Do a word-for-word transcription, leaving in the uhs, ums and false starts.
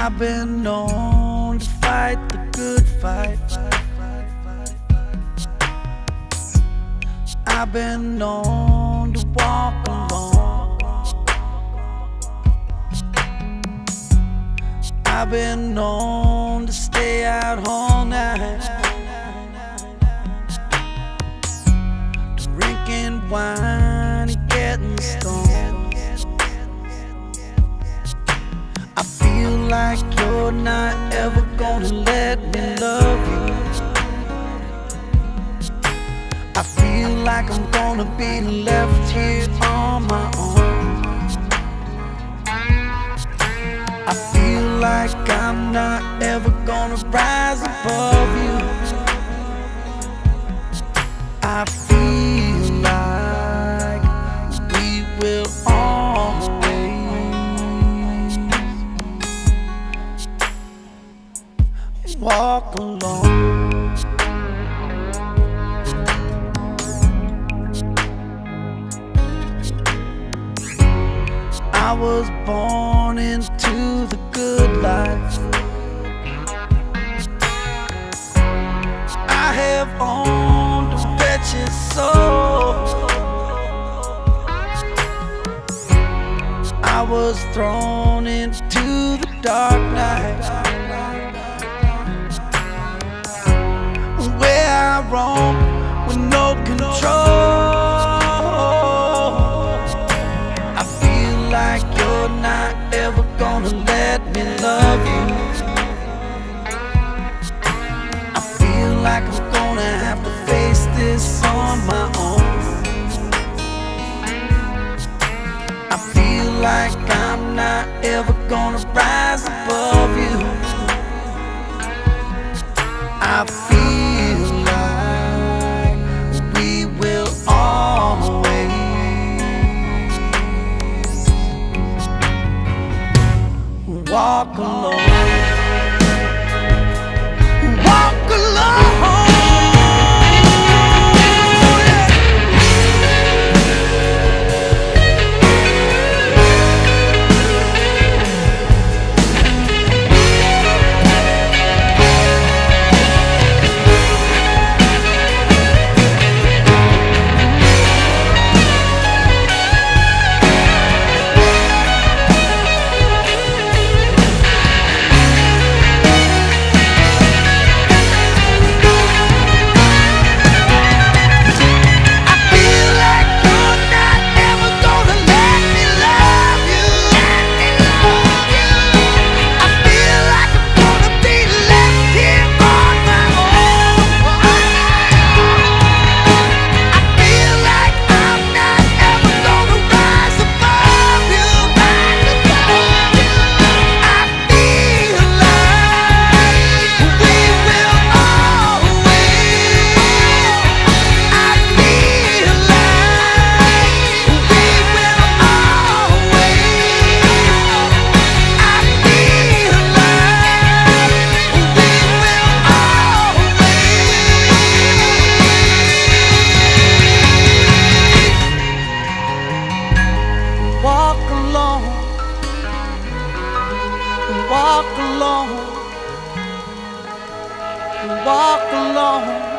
I've been known to fight the good fight. I've been known to walk alone. I've been known to stay out all night, drinking wine and getting stoned. I feel like you're not ever gonna let me love you. I feel like I'm gonna be left here on my own. I feel like I'm not ever gonna rise above you. I feel like we will always walk alone. I was born into the good life. I have owned a wretched soul. I was thrown into the dark night, where I roam with no control. Like you're not ever gonna let me love you. I feel like I'm gonna have to face this on my own. I feel like I'm not ever gonna rise above you. I feel like we will always walk alone. Walk alone. Walk alone, walk alone.